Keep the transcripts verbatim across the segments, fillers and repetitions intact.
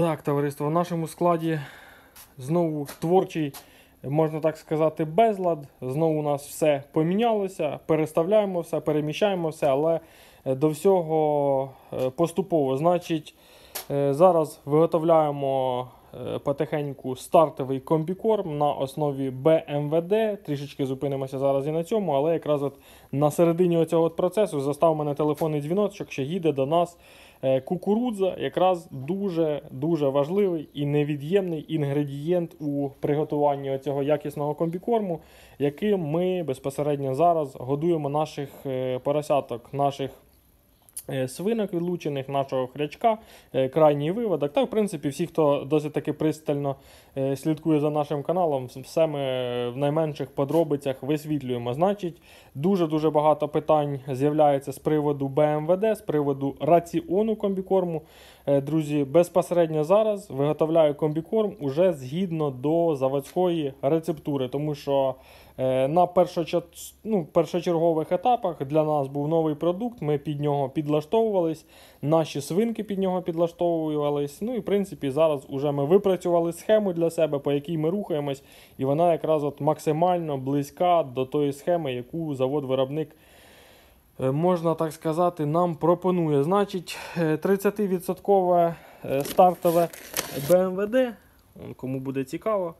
Так, товариство, в нашому складі знову творчий, можна так сказати, безлад. Знову у нас все помінялося, переставляємо все, переміщаємо все, але до всього поступово. Значить, зараз виготовляємо потихеньку стартовий комбікорм на основі Б М В Д. Трішечки зупинимося зараз і на цьому, але якраз от на середині цього процесу застав мене телефонний дзвіночок, що їде до нас кукурудза, якраз дуже-дуже важливий і невід'ємний інгредієнт у приготуванні цього якісного комбікорму, яким ми безпосередньо зараз годуємо наших поросяток, наших свинок відлучених, нашого хрячка, крайній виводок. Та, в принципі, всі, хто досить таки пристально слідкує за нашим каналом, все ми в найменших подробицях висвітлюємо. Значить, дуже-дуже багато питань з'являється з приводу Б М В Д, з приводу раціону комбікорму. Друзі, безпосередньо зараз виготовляю комбікорм уже згідно до заводської рецептури, тому що на ну, першочергових етапах для нас був новий продукт, ми під нього підлаштовувались, наші свинки під нього підлаштовувались. Ну і в принципі зараз уже ми випрацювали схему для себе, по якій ми рухаємось, і вона якраз от максимально близька до тої схеми, яку завод-виробник, можна так сказати, нам пропонує. Значить, тридцятивідсоткове стартове Б М В Д, кому буде цікаво,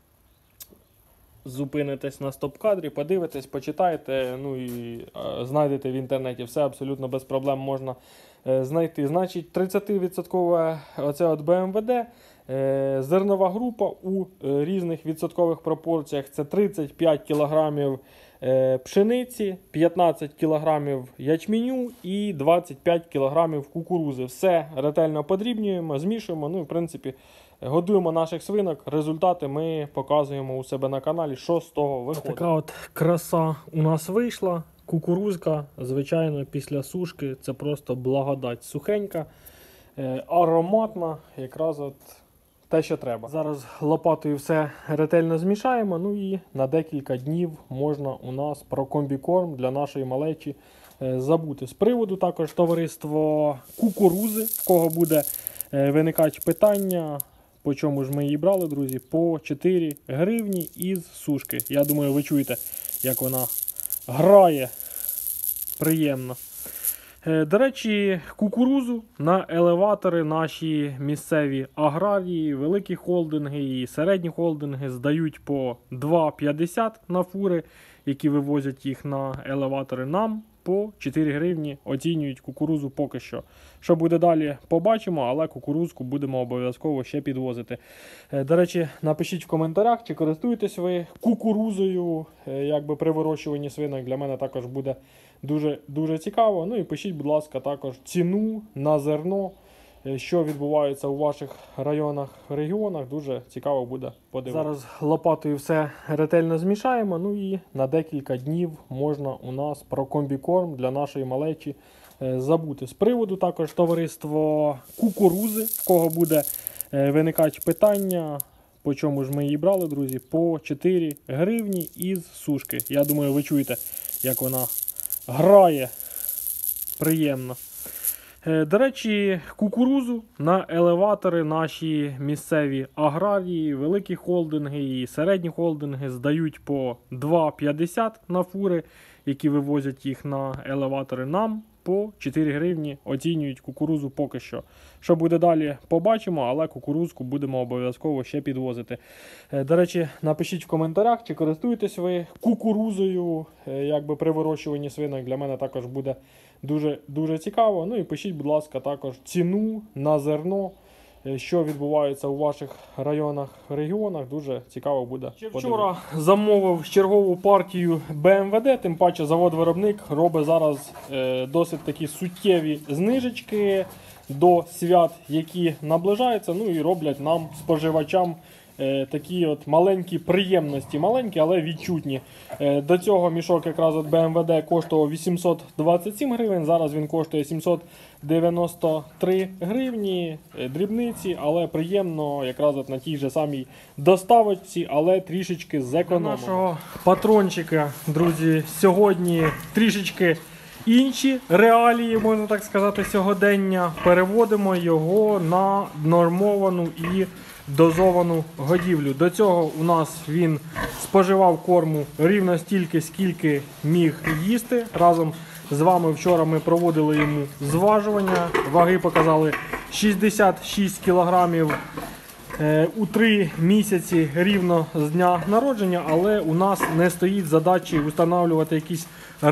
зупинитесь на стоп-кадрі, подивитесь, почитайте, ну і е, знайдете в інтернеті, все абсолютно без проблем можна е, знайти. Значить, тридцятивідсоткове оце от Б М В Д, е, зернова група у е, різних відсоткових пропорціях, це тридцять п'ять кілограмів е, пшениці, п'ятнадцять кілограмів ячменю і двадцять п'ять кілограмів кукурузи. Все ретельно подрібнюємо, змішуємо, ну і в принципі годуємо наших свинок, результати ми показуємо у себе на каналі, що з того виходить. Така от краса у нас вийшла. Кукурузка, звичайно, після сушки це просто благодать. Сухенька, ароматна, якраз от те, що треба. Зараз лопатою все ретельно змішаємо, ну і на декілька днів можна у нас про комбікорм для нашої малечі забути. З приводу також товариство кукурузи, в кого буде виникати питання, по чому ж ми її брали, друзі? По чотири гривні із сушки. Я думаю, ви чуєте, як вона грає приємно. До речі, кукурузу на елеватори наші місцеві аграрії, великі холдинги і середні холдинги здають по два п'ятдесят на фури, які вивозять їх на елеватори. Нам по чотири гривні оцінюють кукурузу поки що. Що буде далі, побачимо, але кукурузку будемо обов'язково ще підвозити. До речі, напишіть в коментарях, чи користуєтесь ви кукурузою, якби при вирощуванні свинок. Для мене також буде дуже, дуже цікаво. Ну і пишіть, будь ласка, також ціну на зерно, що відбувається у ваших районах, регіонах. Дуже цікаво буде подивитися. Зараз лопатою все ретельно змішаємо, ну і на декілька днів можна у нас про комбікорм для нашої малечі забути. З приводу також товариство кукурузи, в кого буде виникати питання, по чому ж ми її брали, друзі, по чотири гривні із сушки. Я думаю, ви чуєте, як вона грає приємно. До речі, кукурузу на елеватори наші місцеві аграрії, великі холдинги і середні холдинги здають по два п'ятдесят на фури, які вивозять їх на елеватори. Нам по чотири гривні оцінюють кукурузу поки що. Що буде далі, побачимо, але кукурузку будемо обов'язково ще підвозити. До речі, напишіть в коментарях, чи користуєтесь ви кукурузою, якби при вирощуванні свинок. Для мене також буде дуже, дуже цікаво. Ну і пишіть, будь ласка, також ціну на зерно, що відбувається у ваших районах, регіонах. Дуже цікаво буде. Ще вчора замовив чергову партію Б М В Д, тим паче завод-виробник робить зараз е, досить такі суттєві знижечки до свят, які наближаються, ну і роблять нам, споживачам, е, такі от маленькі приємності, маленькі, але відчутні. Е, до цього мішок якраз от Б М В Д коштував вісімсот двадцять сім гривень, зараз він коштує сімсот дев'яносто три гривні, е, дрібниці, але приємно якраз от на тій же самій доставочці, але трішечки зекономимо. Нашого патрончика, друзі, сьогодні трішечки інші реалії, можна так сказати, сьогодення, переводимо його на нормовану і дозовану годівлю. До цього у нас він споживав корму рівно стільки, скільки міг їсти. Разом з вами вчора ми проводили йому зважування. Ваги показали шістдесят шість кілограмів у три місяці рівно з дня народження, але у нас не стоїть задачі встановлювати якісь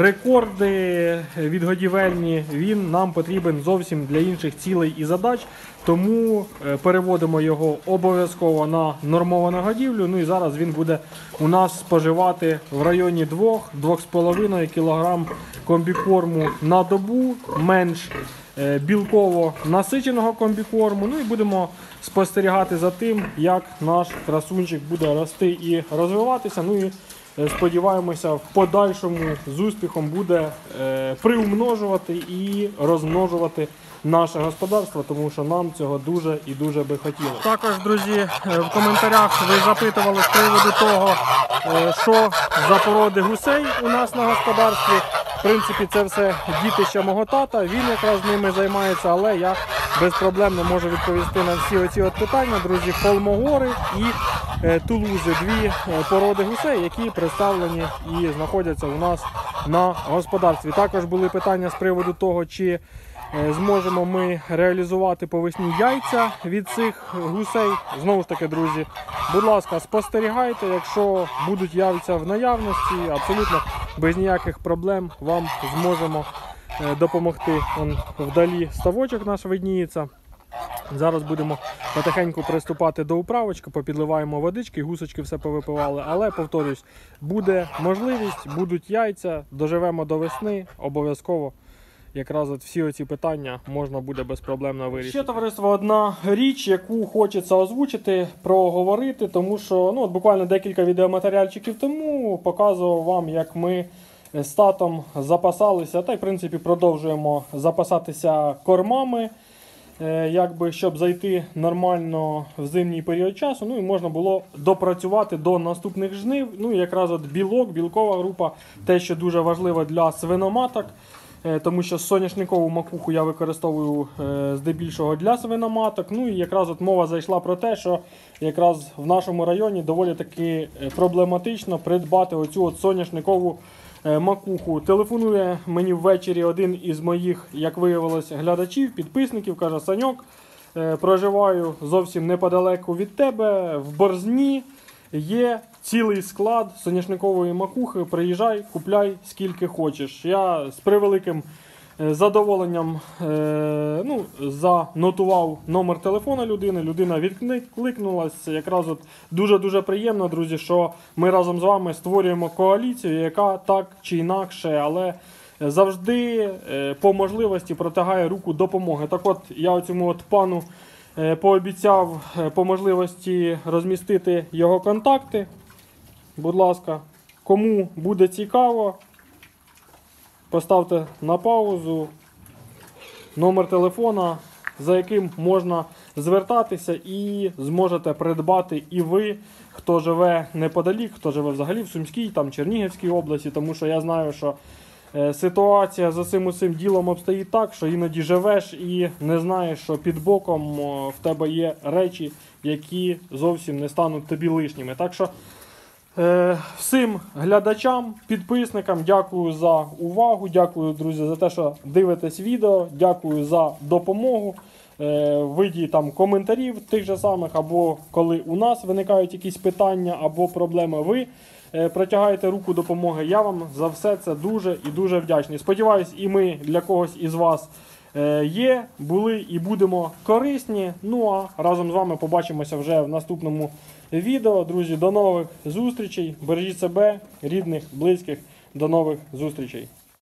рекорди відгодівельні. Він нам потрібен зовсім для інших цілей і задач, тому переводимо його обов'язково на нормовану годівлю. Ну і зараз він буде у нас споживати в районі двох-двох з половиною кілограм комбікорму на добу, менш білково насиченого комбікорму. Ну і будемо спостерігати за тим, як наш красунчик буде рости і розвиватися. Ну і сподіваємося, в подальшому з успіхом буде е, приумножувати і розмножувати наше господарство, тому що нам цього дуже і дуже би хотілося. Також, друзі, в коментарях ви запитували з приводу того, е, що за породи гусей у нас на господарстві. В принципі, це все дітище мого тата, він якраз ними займається, але я безпроблемно можу відповісти на всі оці от питання. Друзі, холмогори і е, тулузи, дві е, породи гусей, які представлені і знаходяться у нас на господарстві. Також були питання з приводу того, чи е, зможемо ми реалізувати по весні яйця від цих гусей. Знову ж таки, друзі, будь ласка, спостерігайте, якщо будуть яйця в наявності, абсолютно без ніяких проблем вам зможемо допомогти. Вон вдалі ставочок наш видніється. Зараз будемо потихеньку приступати до управочки, попідливаємо водички, гусочки все повипивали. Але, повторюсь, буде можливість, будуть яйця, доживемо до весни, обов'язково. Якраз от всі оці питання можна буде безпроблемно вирішити. Ще, товариство, одна річ, яку хочеться озвучити, проговорити, тому що ну, от буквально декілька відеоматеріальчиків тому показував вам, як ми з татом запасалися, та й в принципі продовжуємо запасатися кормами, якби, щоб зайти нормально в зимній період часу, ну і можна було допрацювати до наступних жнив. Ну і якраз от білок, білкова група, те, що дуже важливо для свиноматок. Тому що соняшникову макуху я використовую е, здебільшого для свиноматок. Ну і якраз от мова зайшла про те, що якраз в нашому районі доволі таки проблематично придбати оцю от соняшникову е, макуху. Телефонує мені ввечері один із моїх, як виявилось, глядачів, підписників, каже: Саньок, е, проживаю зовсім неподалеку від тебе, в Борзні. Є цілий склад соняшникової макухи, приїжджай, купляй скільки хочеш. Я з превеликим задоволенням е, ну, занотував номер телефона людини, людина відкликнулася. Якраз от дуже-дуже приємно, друзі, що ми разом з вами створюємо коаліцію, яка так чи інакше, але завжди е, по можливості протягає руку допомоги. Так от, я оцьому от пану пообіцяв по можливості розмістити його контакти. Будь ласка, кому буде цікаво, поставте на паузу номер телефона, за яким можна звертатися і зможете придбати і ви, хто живе неподалік, хто живе взагалі в Сумській, там Чернігівській області, тому що я знаю, що ситуація за цим усім ділом обстоїть так, що іноді живеш і не знаєш, що під боком в тебе є речі, які зовсім не стануть тобі лишніми. Так що е, всім глядачам, підписникам дякую за увагу, дякую, друзі, за те, що дивитесь відео, дякую за допомогу е, в виді там коментарів тих же самих, або коли у нас виникають якісь питання або проблеми, ви протягаєте руку допомоги. Я вам за все це дуже і дуже вдячний. Сподіваюсь, і ми для когось із вас є, були і будемо корисні. Ну а разом з вами побачимося вже в наступному відео. Друзі, до нових зустрічей. Бережіть себе, рідних, близьких. До нових зустрічей.